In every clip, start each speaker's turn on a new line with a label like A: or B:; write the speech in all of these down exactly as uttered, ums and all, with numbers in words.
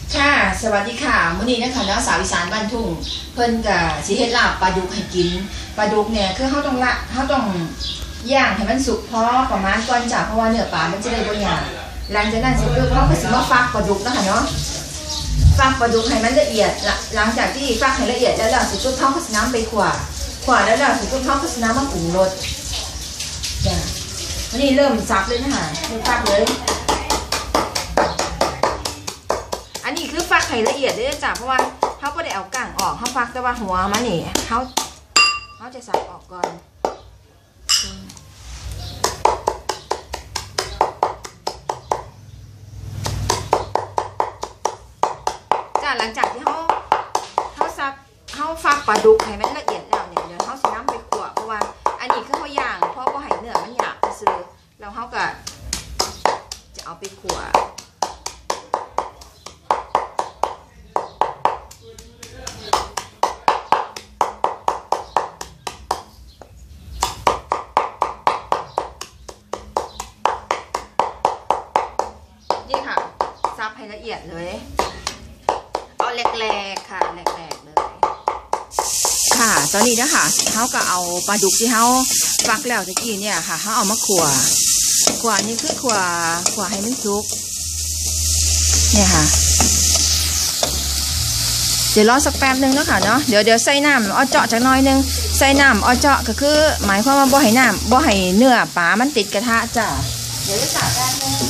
A: ค่ะสวัสดีค่ะมื้อนี้นะคะน้องสาวอีสานบ้านทุ่งเพิ่นกับสิเฮ็ดลาบปลาดุกให้กินปลาดุกเนี่ยคือเขาต้องละเขาต้องย่างให้มันสุกพอประมาณก่อนจ้ะเพราะว่าเนื้อปลามันจะได้บ่หยาบหลังจากนั้นเสร็จปุ๊บเขาก็สิมาฟักปลาดุกนะคะเนาะฟักปลาดุกให้มันละเอียดหลังจากที่ฟักให้ละเอียดแล้วเราสิปุ๊บเขาก็สิน้ำไปขวาขวาแล้วเราสิปุ๊บเขาก็สิน้ำมาปรุงรสจ้ะวันนี้เริ่มซับเลยนะคะเริ่มฟักเลยอันนี้คือฟักให้ละเอียดเลยจ้ะเพราะว่าเขาก็ได้เอาก้างออกเขาฟักแต่ว่าหัวมันนี่เขาเขาจะสับออกก่อนจ้ะหลังจากที่เขาเขาซับเขาฟักปลาดุกให้มันละเอียดแล้วเนี่ยเดี๋ยวเขาสิน้ำไปขั่วเพราะว่าอันนี้คือเขาย่างเพราะว่าให้เนื้อมันหยาบซื้อแล้วเขาก็จะเอาไปขั่วนี่ค่ะซับให้ละเอียดเลยเอาแหลกๆค่ะแหลกๆเลยค่ะตอนนี้นะคะเขาก็เอาปลาดุกที่เขาฟักแล้วตะกี้เนี่ยค่ะเขาเอามาขั่วขั่วนี่คือขั่วขั่วให้มันสุกเนี่ยค่ะเดี๋ยวรอสักแป๊บนึงนะคะเนาะเดี๋ยวเดี๋ยวใส่น้ำอ้อเจาะจากน้อยนึงใส่น้ำอ้อเจาะก็คือหมายความว่าบ่ให้น้ำบ่ให้เนื้อปลามันติดกระทะจ้ะเดี๋ยวจะใส่แป๊บนึง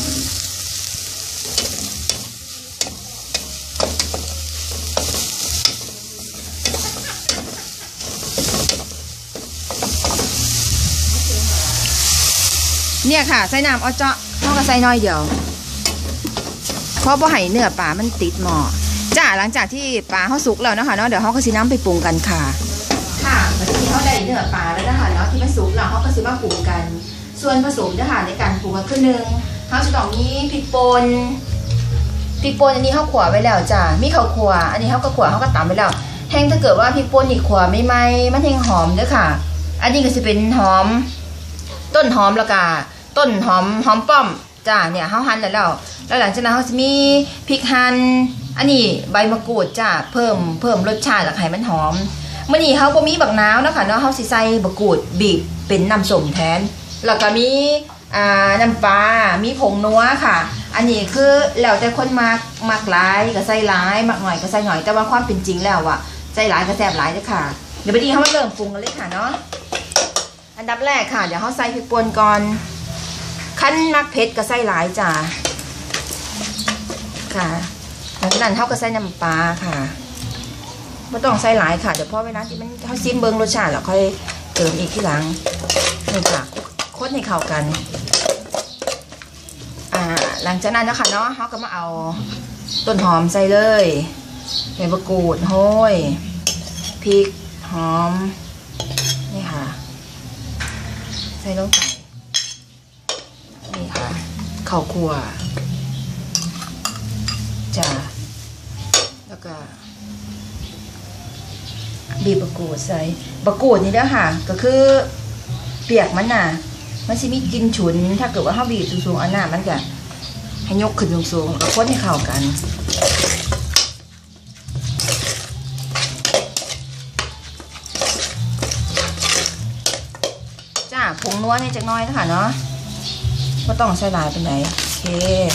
A: เนี่ยค่ะใส่น้ำอ้อเจาะเขาก็ใส่น้อยเดียวเพราะบ่ให้เนื้อปลามันติดหม้อจ้าหลังจากที่ปลาเขาสุกแล้วนะคะเนาะเดี๋ยวเขาก็สิน้ำไปปรุงกันค่ะค่ะเมื่อกี้เขาได้เนื้อปลาแล้วนะคะเนาะที่มันสุกแล้วเขาก็สิมาปรุงกันส่วนผสมนะคะในการปรุงก็คือหนึ่งเขาจะต้องมีพริกป่นพริกป่นอันนี้เขาขั่วไว้แล้วจ้ามีข้าวขั่วอันนี้เขาก็ขั่วเขาก็ตำไว้แล้วแห้งถ้าเกิดว่าพริกป่นนี่ขั่วไม่ไหมมันแห้งหอมเด้อค่ะอันนี้ก็จะเป็นหอมต้นหอมแล้วก็ต้นหอมหอมป้อมจ้าเนี่ยเขาหั่นแล้วแล้วหลังจากนั้นเขาจะมีพริกหั่นอันนี้ใบมะกรูดจ้าเพิ่มเพิ่มรสชาติและให้มันหอมเมื่อนี้เขาก็มีบักนาวนะคะเนาะเขาสิใส่มะกรูดบีบเป็นน้ำส้มแทนแล้วก็มีอ่าน้ำปลามีผงนัวค่ะอันนี้คือแล้วแต่คนมากมากหลายก็ใส่หลายมากหน่อยก็ใส่หน่อยแต่ว่าความเป็นจริงแล้วอะใส่หลายก็แซ่บหลายเลยค่ะเดี๋ยวไปดีเขามาเริ่มปรุงกันเลยค่ะเนาะอันดับแรกค่ะเดี๋ยวเขาใส่พริกป่นก่อนขั้นมักเผ็ดก็ใส่หลายจ้าค่ะหลังจากนั้นเขาก็ใส่น้ำปลาค่ะไม่ต้องใส่หลายค่ะเดี๋ยวพอเวลาที่มันเขาซิมเบิ้งรสชาติแล้วค่อยเติมอีกทีหลังนี่ค่ะคนให้เข้ากันอ่าหลังจากนั้นนะคะเนาะเขาก็มาเอาต้นหอมใส่เลยใบมะกรูดโห้ยพริกหอมนี่ค่ะใส่ลงไปนี่ค่ะข้าวคั่วจ้าแล้วก็บีบมะกรูดใส่มะกรูดนี่เด้อค่ะก็คือเปียกมันน่ะมันจะมีกลิ่นฉุนถ้าเกิดว่าเขาบีบสูงๆอันน่ะมันจะให้ยกขึ้นสูงๆแล้วคนให้เข้ากันจ้าผงนัวนี่จักน้อยนะคะเนาะก็ต้องใส่หลายเป็นไหนโอเค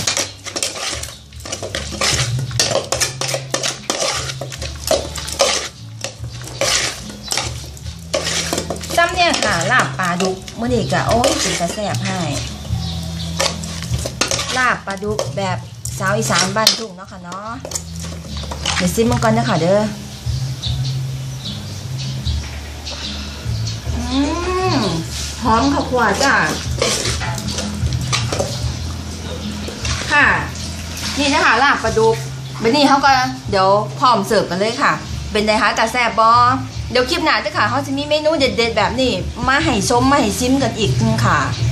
A: ซ้ำเนี่ยค่ะลาบปลาดุกเมื่อนี้กะโอ้ยกินกระแสบให้ลาบปลาดุกแบบสาวอีสานบ้านทุ่งเนาะค่ะเนาะเดี๋ยวซิมมันก่อนนะคะเด้ออืมหอมข้าวคั่วจ้าค่ะนี่นะคะลาบปลาดุกเบนนี่เขาก็เดี๋ยวพร้อมเสิร์ฟกันเลยค่ะเป็นไงคะกระแซบบอเดี๋ยวคลิปหน้าจ้ะค่ะเขาจะมีเมนูเด็ดๆแบบนี้มาให้ชมมาให้ชิมกันอีกค่ะ